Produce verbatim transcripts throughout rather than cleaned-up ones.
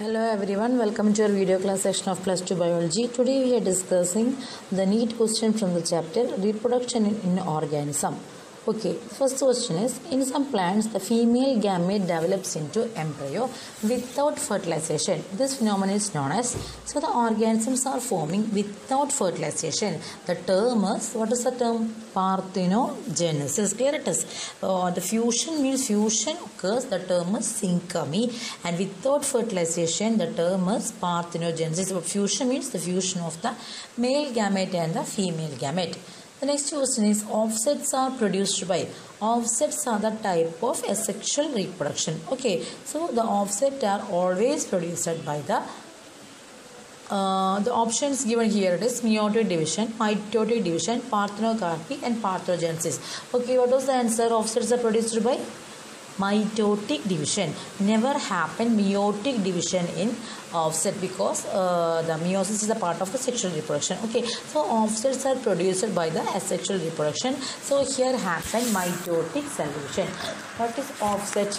Hello everyone, welcome to our video class section of plus two biology. Today we are discussing the NEET question from the chapter reproduction in, in organism. Okay, first question is, in some plants the female gamete develops into embryo without fertilization. This phenomenon is known as, so the organisms are forming without fertilization. The term is, what is the term? Parthenogenesis. Clear it is. Uh, the fusion means fusion occurs, the term is synchrony, and without fertilization the term is parthenogenesis. So fusion means the fusion of the male gamete and the female gamete. The next question is, offsets are produced by. Offsets are the type of asexual reproduction. Okay, so the offset are always produced by the uh, the options given here. It is meiotic division, mitotic division, parthenocarpy, and parthenogenesis. Okay, what was the answer? Offsets are produced by mitotic division. Never happened meiotic division in offset because uh, the meiosis is a part of the sexual reproduction. Okay, so offsets are produced by the asexual reproduction. So here happened mitotic cell division. What is offset?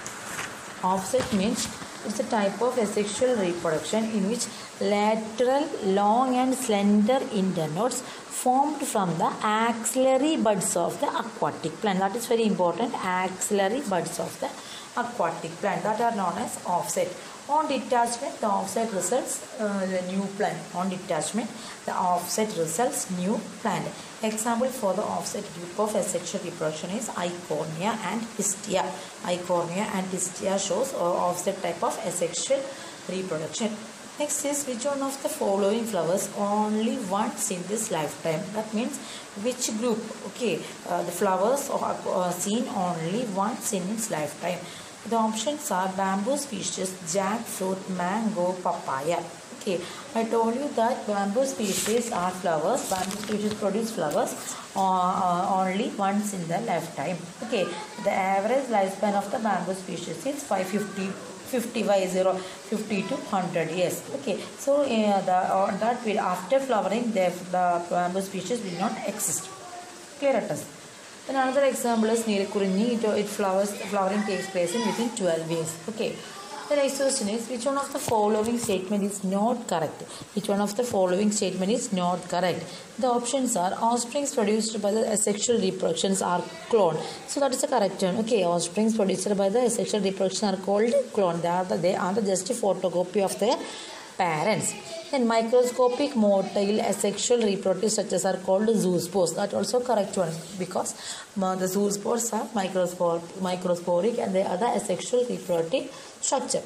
Offset means it's a type of asexual reproduction in which lateral, long and slender internodes formed from the axillary buds of the aquatic plant. That is very important. Axillary buds of the aquatic plant that are known as offset. On detachment, the offset results uh, the new plant. On detachment, the offset results new plant. Example for the offset group of asexual reproduction is Eichhornia and Pistia. Eichhornia and Pistia shows uh, offset type of asexual reproduction. Next is, which one of the following flowers only once in this lifetime? That means which group? Okay, uh, the flowers are uh, seen only once in its lifetime. The options are bamboo species, jackfruit, mango, papaya. Okay, I told you that bamboo species are flowers. Bamboo species produce flowers uh, uh, only once in the lifetime. Okay, the average lifespan of the bamboo species is five fifty. fifty by zero, fifty to one hundred years. Okay, so uh, the uh, that will after flowering the, the bamboo species will not exist. Clear it is. Then another example is Neelakurinji. It, it flowers flowering takes place in within twelve days. Okay. The next question is, which one of the following statement is not correct? Which one of the following statement is not correct? The options are, offsprings produced by the asexual reproductions are cloned. So that is the correct one. Okay, offsprings produced by the asexual reproduction are called cloned. They are the, they are the just a photocopy of their parents. Then microscopic motile asexual reproductive structures are called zoospores. That also correct one because uh, the zoospores are microspor microsporic and they are the asexual reproductive structure.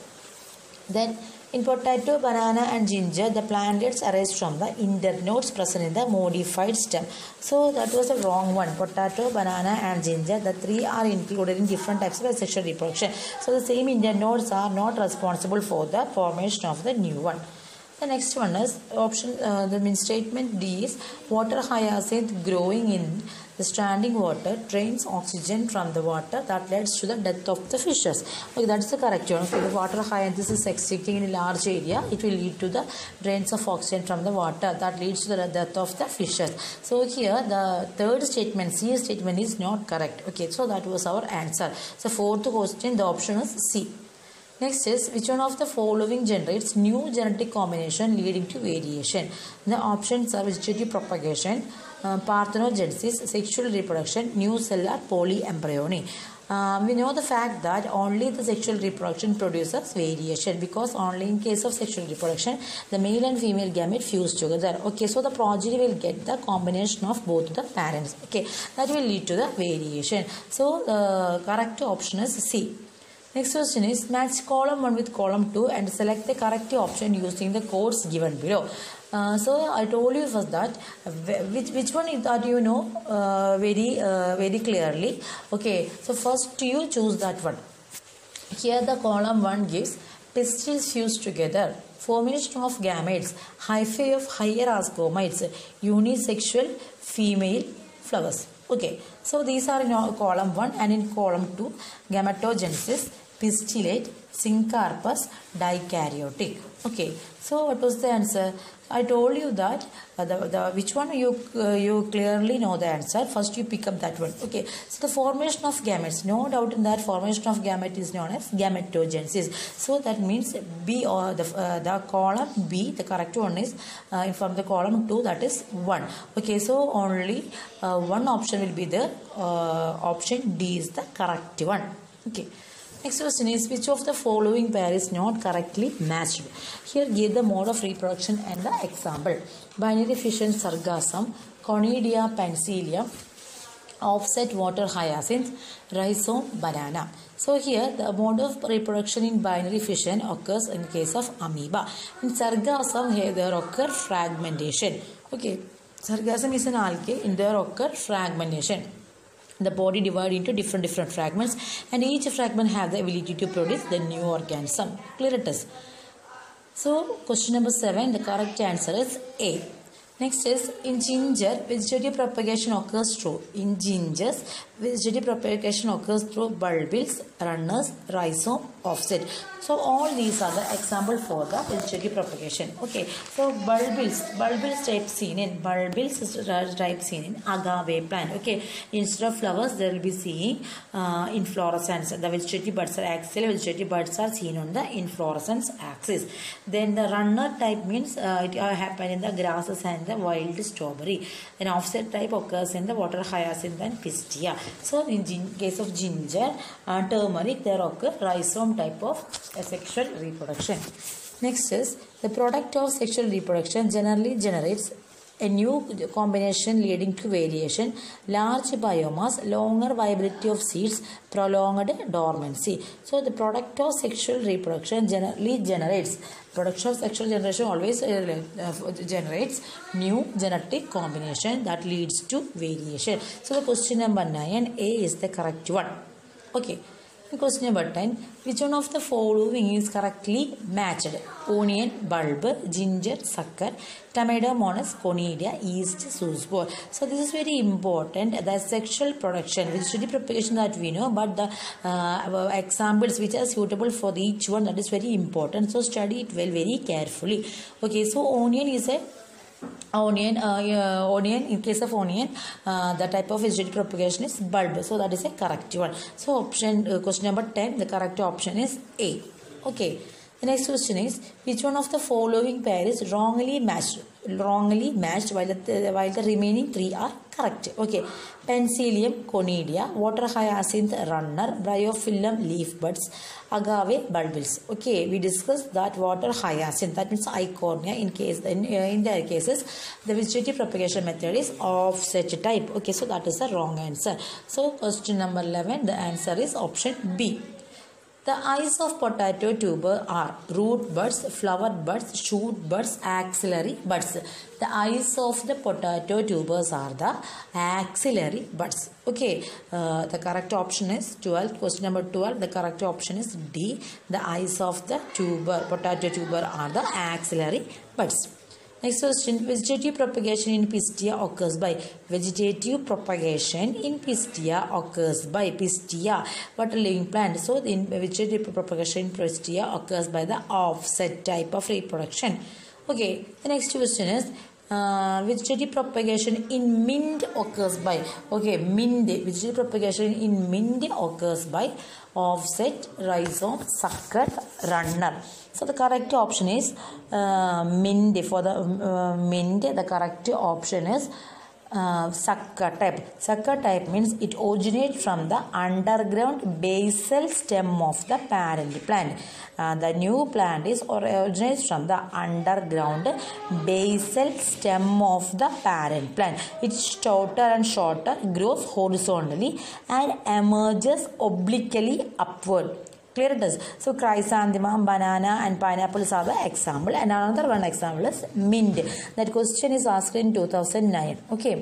Then in potato, banana and ginger, the plantlets arise from the internodes present in the modified stem. So that was a wrong one. Potato, banana and ginger, the three are included in different types of asexual reproduction. So the same internodes are not responsible for the formation of the new one. The next one is option, uh, the mean statement D is, water hyacinth growing in the standing water drains oxygen from the water that leads to the death of the fishes. Okay, that's the correct one. Okay, the water hyacinth is existing in a large area. It will lead to the drains of oxygen from the water that leads to the death of the fishes. So here the third statement, C statement is not correct. Okay, so that was our answer. So fourth question, the option is C. Next is, which one of the following generates new genetic combination leading to variation? The options are vegetative propagation, uh, parthenogenesis, sexual reproduction, new cellular polyembryony. Uh, we know the fact that only the sexual reproduction produces variation because only in case of sexual reproduction the male and female gamete fuse together. Okay, so the progeny will get the combination of both the parents. Okay, that will lead to the variation. So the correct option is C. Next question is, match column one with column two and select the correct option using the codes given below. Uh, so I told you first that which which one is that you know uh, very uh, very clearly. Okay, so first you choose that one. Here the column one gives pistils fused together, formation of gametes, hyphae of higher ascomites, unisexual female flowers. Okay, so these are in column one, and in column two, gametogenesis, pistillate, Syncarpus dikaryotic. Okay, so what was the answer? I told you that uh, the, the which one you uh, you clearly know the answer. First you pick up that one. Okay, so the formation of gametes, no doubt in that, formation of gamete is known as gametogenesis. So that means B, or the uh, the column B, the correct one is uh, from the column two, that is one. Okay, so only uh, one option will be there. Uh, option D is the correct one. Okay. Next question is, which of the following pair is not correctly matched? Here give the mode of reproduction and the example. Binary fission sargassum, Conidia pensilium, offset water hyacinth, rhizome banana. So here the mode of reproduction in binary fission occurs in case of amoeba. In sargassum here there occur fragmentation. Okay, sargassum is an algae, in there occur fragmentation. The body divided into different different fragments, and each fragment has the ability to produce the new organism. Clear it is. So question number seven, the correct answer is A. Next is, in ginger, vegetative propagation occurs through. In gingers, vegetative propagation occurs through bulbils, runners, rhizome, offset. So all these are the example for the vegetative propagation. Okay. So bulbils, bulbils type seen in bulbils type seen in agave plant. Okay. Instead of flowers, there will be seeing uh, inflorescence. The vegetative buds are axial. Vegetative buds are seen on the inflorescence axis. Then the runner type means uh, it uh, happen in the grasses and the wild strawberry. Then offset type occurs in the water hyacinth and pistia. So in case of ginger, uh, turmeric, there occur rhizome type of uh, sexual reproduction. Next is, the product of sexual reproduction generally generates a new combination leading to variation, large biomass, longer viability of seeds, prolonged dormancy. So the product of sexual reproduction generally generates, production of sexual generation always uh, uh, generates new genetic combination that leads to variation. So the question number nine, A is the correct one. Okay. Question number ten, which one of the following is correctly matched? Onion, bulb, ginger, sucker, tomato, monas, conidia, yeast, zoospore. So this is very important. The sexual production, vegetative propagation that we know, but the uh, examples which are suitable for each one, that is very important. So study it well, very carefully. Okay, so onion is a Onion, uh, uh, onion. In case of onion, uh, the type of vegetative propagation is bulb. So that is a correct one. So option uh, question number ten, the correct option is A. Okay. The next question is, which one of the following pair is wrongly matched? Wrongly matched while the, while the remaining three are correct. Okay. Pensilium, conidia, water hyacinth, runner, bryophyllum, leaf buds, agave, bulbils. Okay, we discussed that water hyacinth, that means eichhornia. In case in, uh, in their cases, the vegetative propagation method is offset type. Okay, so that is the wrong answer. So question number eleven, the answer is option B. The eyes of potato tuber are root buds, flower buds, shoot buds, axillary buds. The eyes of the potato tubers are the axillary buds. Okay, uh, the correct option is twelve. Question number twelve, the correct option is D. The eyes of the tuber, potato tuber are the axillary buds. Next question, vegetative propagation in pistia occurs by. Vegetative propagation in pistia occurs by. Pistia, what a living plant. So the vegetative propagation in pistia occurs by the offset type of reproduction. Okay, the next question is, uh, vegetative propagation in mint occurs by. Okay, mint, vegetative propagation in mint occurs by offset, rhizome, sucker, runner. So the correct option is uh, mint. For the uh, mint, the correct option is uh, sucker type. Sucker type means it originates from the underground basal stem of the parent plant. Uh, the new plant is or originates from the underground basal stem of the parent plant. It's shorter and shorter, grows horizontally and emerges obliquely upward. Clear it is. So chrysanthemum, banana and pineapples are the example, and another one example is mint. That question is asked in two thousand nine. Okay.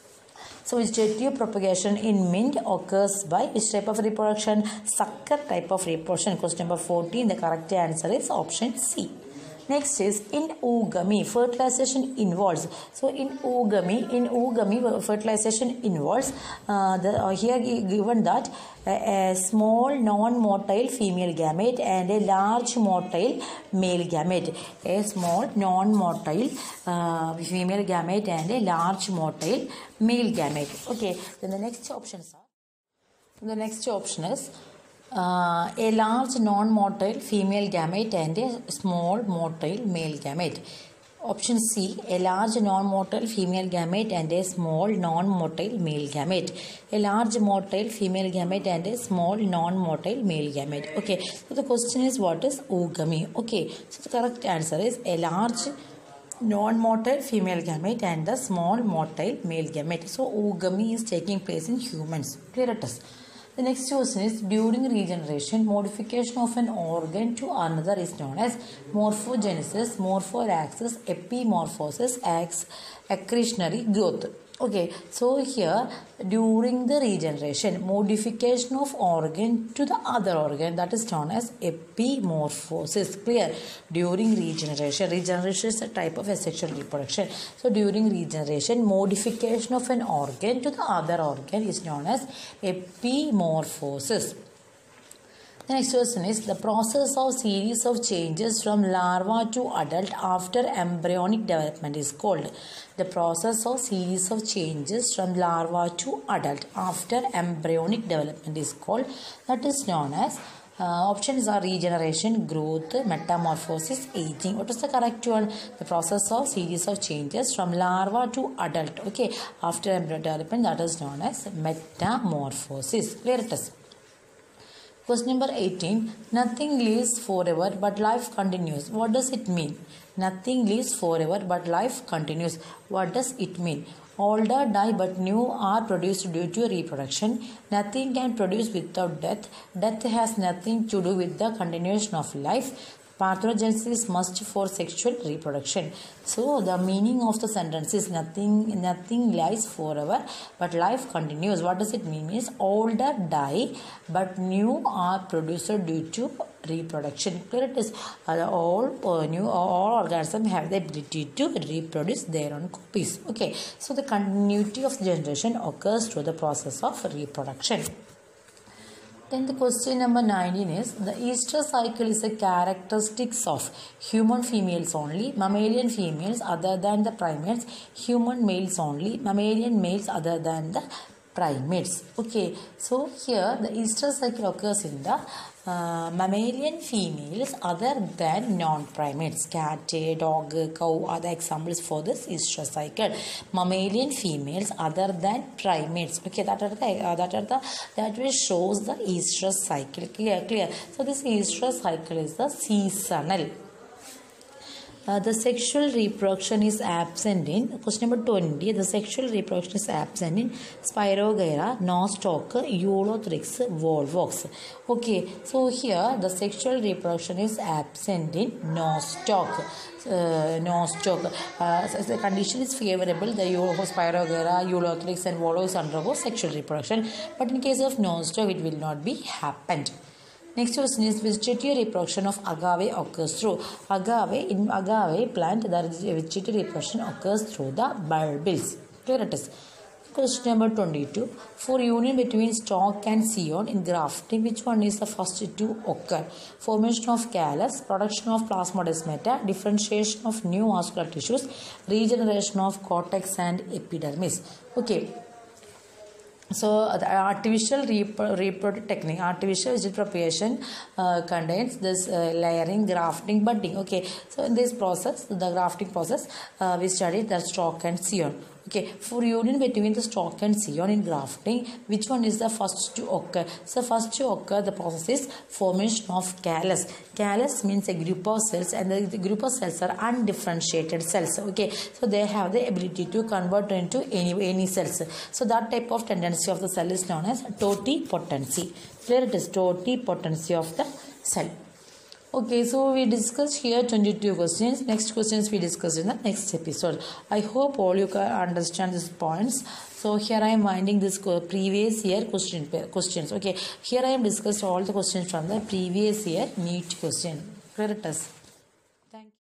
So vegetative propagation in mint occurs by which type of reproduction? Sucker type of reproduction. Question number fourteen, the correct answer is option C. Next is in oogamy, fertilization involves. So in oogamy, in oogamy, fertilization involves. Uh, the uh, here given that a, a small non-motile female gamete and a large motile male gamete. A small non-motile uh, female gamete and a large motile male gamete. Okay. Then the next options are. The next option is uh, a large non-motile female gamete and a small motile male gamete. Option C, a large non-motile female gamete and a small non-motile male gamete. A large motile female gamete and a small non-motile male gamete. Okay, so the question is what is oogamy? Okay, so the correct answer is a large non-motile female gamete and the small motile male gamete. So oogamy is taking place in humans. Clear it is. The next question is during regeneration, modification of an organ to another is known as morphogenesis, morphoraxis, epimorphosis, accretionary growth. Okay, so here during the regeneration, modification of organ to the other organ, that is known as epimorphosis. Clear? During regeneration, regeneration is a type of asexual reproduction. So during regeneration, modification of an organ to the other organ is known as epimorphosis. The next question is the process of series of changes from larva to adult after embryonic development is called. The process of series of changes from larva to adult after embryonic development is called. That is known as uh, options are regeneration, growth, metamorphosis, aging. What is the correct one? The process of series of changes from larva to adult. Okay, after embryo development, that is known as metamorphosis. Clear it is. Question number eighteen. Nothing lives forever but life continues. What does it mean? Nothing lives forever but life continues. What does it mean? Older die but new are produced due to reproduction. Nothing can produce without death. Death has nothing to do with the continuation of life. Parthenogenesis must for sexual reproduction. So the meaning of the sentence is nothing nothing lies forever but life continues. What does it mean? Means older die but new are produced due to reproduction. Clear it is. Uh, all uh, new all organisms have the ability to reproduce their own copies. Okay. So the continuity of generation occurs through the process of reproduction. Then the question number nineteen is the estrous cycle is a characteristic of human females only, mammalian females other than the primates, human males only, mammalian males other than the primates. Okay, so here the estrous cycle occurs in the uh, mammalian females other than non-primates. Cat, dog, cow are the examples for this estrous cycle. Mammalian females other than primates. Okay, that are the uh, that are the that which shows the estrous cycle. Clear, clear. So this estrous cycle is the seasonal. Uh, the sexual reproduction is absent in question number twenty. The sexual reproduction is absent in Spirogyra, Nostoc, Eulothrix, Volvox. Okay, so here the sexual reproduction is absent in Nostoc. Uh, Nostoc. Uh, so the condition is favorable. The Spirogyra, Eulothrix, and Volvox undergo sexual reproduction, but in case of Nostoc, it will not be happened. Next question is vegetative reproduction of agave occurs through agave in agave plant. The vegetative reproduction occurs through the bulbils. Clear it is. Question number twenty-two. For union between stalk and scion in grafting, which one is the first to occur? Formation of callus, production of plasmodesmata, differentiation of new vascular tissues, regeneration of cortex and epidermis. Okay. So the artificial reproductive technique, artificial vegetal propagation uh, contains this uh, layering, grafting, budding. Okay, so in this process, the grafting process, uh, we studied the stalk and scion. Okay, for union between the stalk and scion in grafting, which one is the first to occur? So first to occur, the process is formation of callus. Callus means a group of cells, and the, the group of cells are undifferentiated cells. Okay, so they have the ability to convert into any any cells. So that type of tendency of the cell is known as totipotency. Clear it is, totipotency of the cell. Okay, so we discussed here twenty-two questions. Next questions we discuss in the next episode. I hope all you can understand these points. So here I am winding this previous year question questions. Okay, here I am discussed all the questions from the previous year NEET question. Clear it is. Thank you.